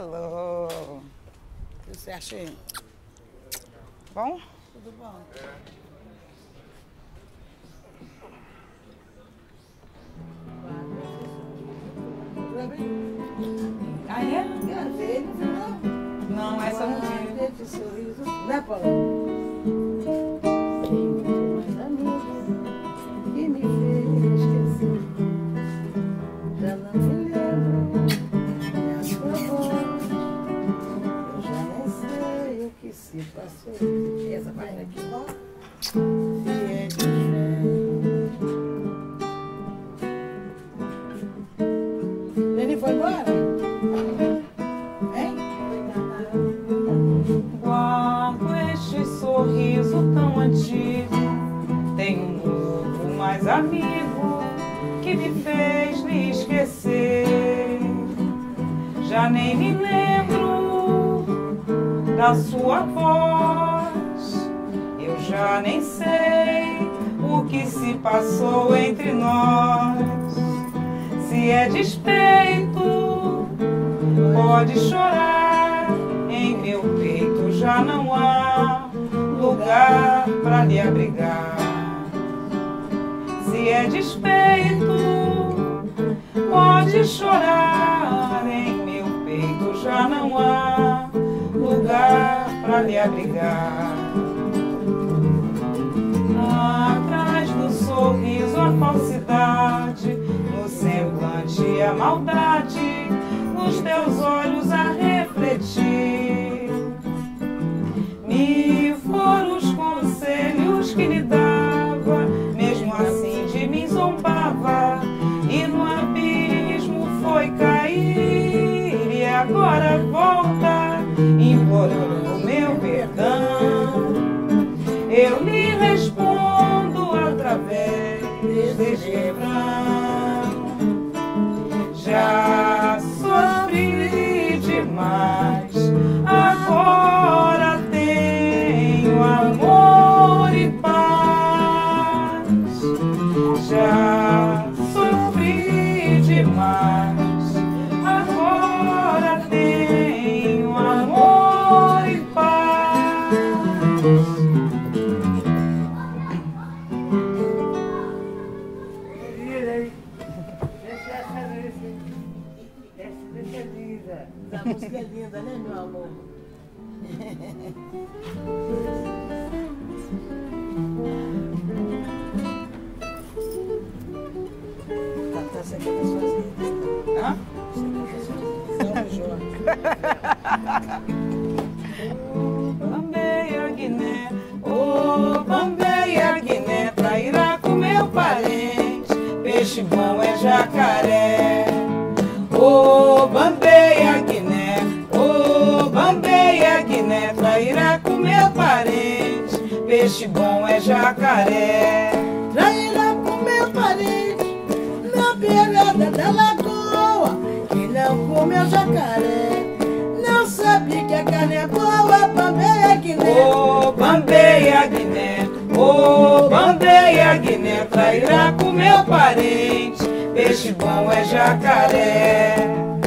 Alô. O que você acha aí? Bom? Tudo bom. Ah, é? Não, essa não é. Esse sorriso. Né, Paulo? Tem muito mais amigo que me fez esquecer. Já não me lembro da sua voz. Eu já nem sei o que se passou. Essa vai daqui, ó. Se é de fé. Ele foi embora? Hein? Guardo este sorriso tão antigo. Tem um novo mais amigo que me fez lhe esquecer. Já nem me lembro da sua voz. Eu já nem sei o que se passou entre nós. Se é despeito, pode chorar. Em meu peito já não há lugar pra lhe abrigar. Se é despeito, pode chorar. Em meu peito já não há lugar pra lhe abrigar. Atrás do sorriso a falsidade, no semblante a maldade, nos teus olhos a refletir. Mil foram os conselhos que lhe dava, mesmo assim de mim zombava, e no abismo foi cair. E agora volta, implorando meu perdão. Eu lhe respondo através deste refrão. Já sofri demais, agora tenho amor e paz. Já sofri demais, agora tenho amor e paz. Essa música é linda, né, meu amor? Tá, você canta sozinha. Hã? Você canta sozinha. Não, João. Bambeia Guiné, oh Bambeia Guiné, trairá com meu parente, peixe bom é jacaré. Oh Bambeia Guiné, oh Bambeia Guiné, trairá com meu parente, peixe bom é jacaré. Trairá com meu parente na beirada da lagoa, que não comeu jacaré. Não sabe que a carne é boa, Bambeia Guiné. Oh Bambeia Guiné, oh Bambeia Guiné, trairá com meu parente, peixe bom é jacaré.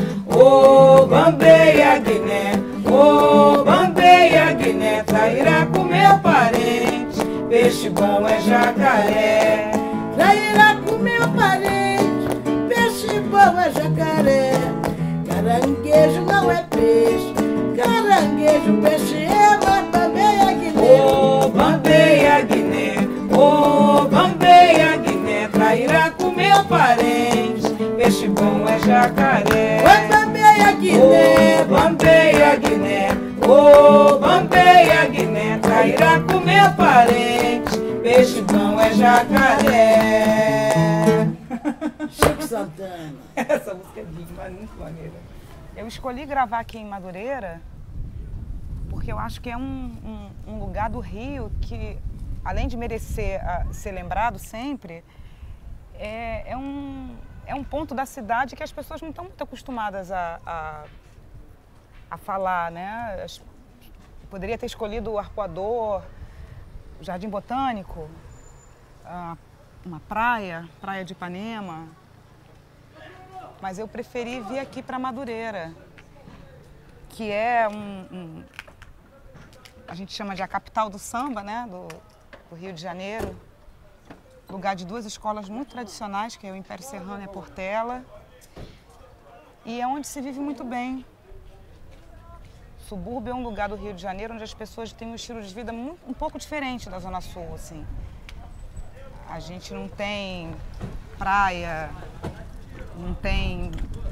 Oh Bambeia Guiné, oh Bambeia Guiné, trairá com meu parente, peixe bom é jacaré. Trairá com meu parente, peixe bom é jacaré. Caranguejo não é peixe, caranguejo peixe é, mas Bambeia Guiné. Oh Bambeia Guiné, oh Bambeia Guiné, trairá com meu parente, peixe bom é jacaré. Oi, Bambeia Guiné. Oh Bambeia Guiné, oh Bambeia Guiné, trairá com meu parente, peixe bom é jacaré. Chico Santana. Essa música é linda, muito maneira. Eu escolhi gravar aqui em Madureira porque eu acho que é um lugar do Rio que, além de merecer ser lembrado sempre, é um ponto da cidade que as pessoas não estão muito acostumadas a falar, né? Poderia ter escolhido o Arpoador, o Jardim Botânico, uma praia de Ipanema, mas eu preferi vir aqui para Madureira. que é a gente chama de a capital do samba, né, do Rio de Janeiro. Lugar de duas escolas muito tradicionais, que é o Império Serrano e a Portela. E é onde se vive muito bem. O subúrbio é um lugar do Rio de Janeiro onde as pessoas têm um estilo de vida um pouco diferente da Zona Sul, assim. A gente não tem praia, não tem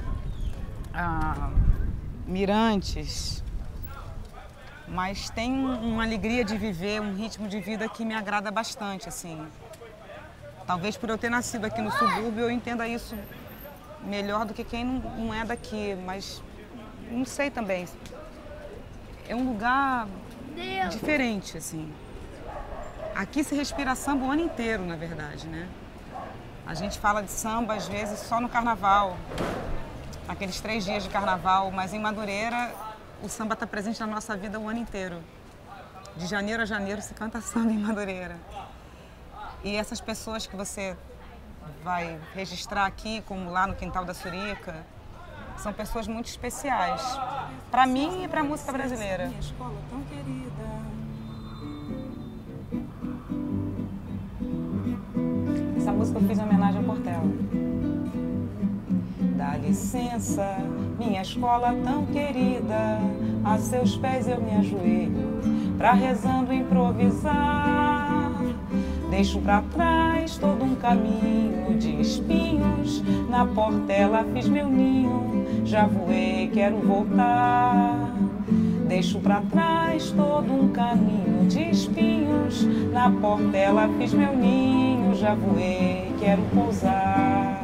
mirantes, mas tem uma alegria de viver, um ritmo de vida que me agrada bastante, assim. Talvez por eu ter nascido aqui no subúrbio eu entenda isso melhor do que quem não é daqui, mas não sei também. É um lugar diferente, assim. Aqui se respira samba o ano inteiro, na verdade, né? A gente fala de samba, às vezes, só no carnaval, naqueles 3 dias de carnaval, mas em Madureira o samba está presente na nossa vida o ano inteiro. De janeiro a janeiro se canta samba em Madureira. E essas pessoas que você vai registrar aqui, como lá no Quintal da Surica, são pessoas muito especiais, para mim e para a música brasileira. Minha escola tão querida. Essa música eu fiz em homenagem ao Portela. Dá licença, minha escola tão querida, a seus pés eu me ajoelho, pra rezando improvisar. Deixo pra trás todo um caminho de espinhos, na Portela fiz meu ninho, já voei, quero voltar. Deixo pra trás todo um caminho de espinhos, na Portela fiz meu ninho, já voei, quero pousar.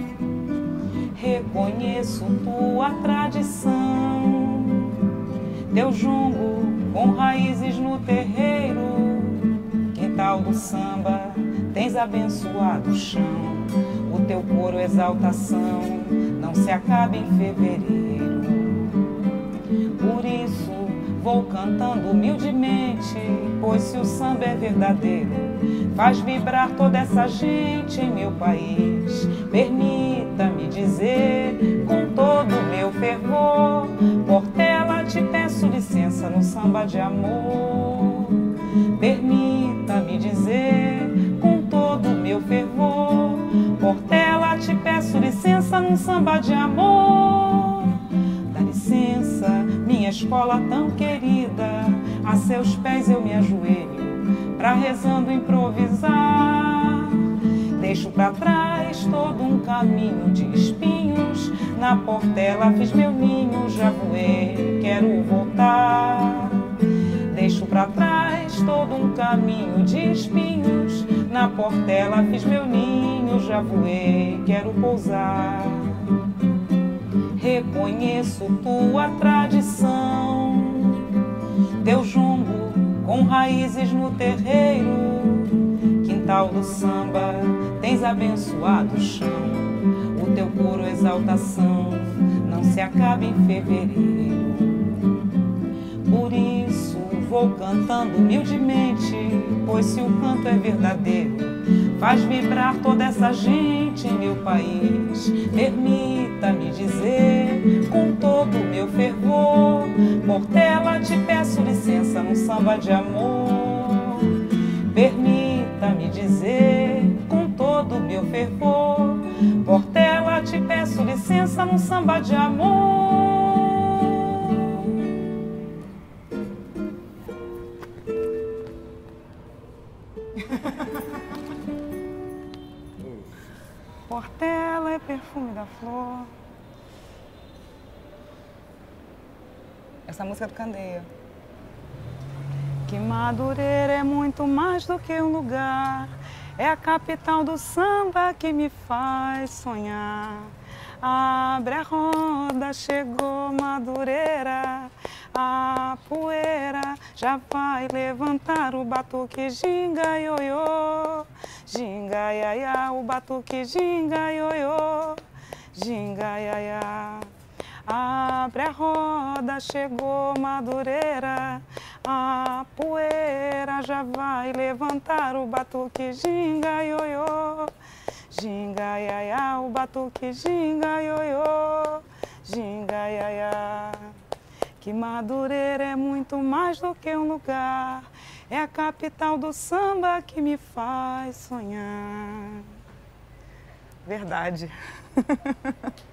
Reconheço tua tradição, teu jongo com raízes no terreiro. Quintal do samba, tens abençoado o chão, o teu coro exaltação não se acaba em fevereiro. Por isso vou cantando humildemente, pois se o samba é verdadeiro, faz vibrar toda essa gente em meu país. Permita-me dizer com todo o meu fervor, Portela, te peço licença no samba de amor. Permita-me dizer com todo o meu fervor, Portela, te peço licença num samba de amor. Dá licença, minha escola tão querida, a seus pés eu me ajoelho, pra rezando improvisar. Deixo pra trás todo um caminho de espinhos, na Portela fiz meu ninho, já voei, quero voltar. Deixo pra trás todo um caminho de espinhos, na Portela fiz meu ninho, já voei, quero pousar. Reconheço tua tradição, teu jongo com raízes no terreiro. Quintal do samba, tens abençoado o chão, o teu coro exaltação não se acaba em fevereiro. Por isso vou cantando humildemente, pois se o canto é verdadeiro, faz vibrar toda essa gente em meu país. Permita-me dizer com todo o meu fervor, Portela, te peço licença num samba de amor. Permita-me dizer com todo o meu fervor, Portela, te peço licença num samba de amor. Portela é perfume da flor. Essa música é do Candeia. Que Madureira é muito mais do que um lugar, é a capital do samba que me faz sonhar. Abre a roda, chegou Madureira, a poeira já vai levantar o batuque, ginga, ioiô. Ginga, iaiá, o batuque, ginga, ioiô. Ginga, iaiá. Abre a roda, chegou Madureira, a poeira já vai levantar o batuque, ginga, ioiô. Ginga, iaiá, o batuque, ginga, ioiô. Ginga, iaiá. que Madureira é muito mais do que um lugar, é a capital do samba que me faz sonhar. Verdade.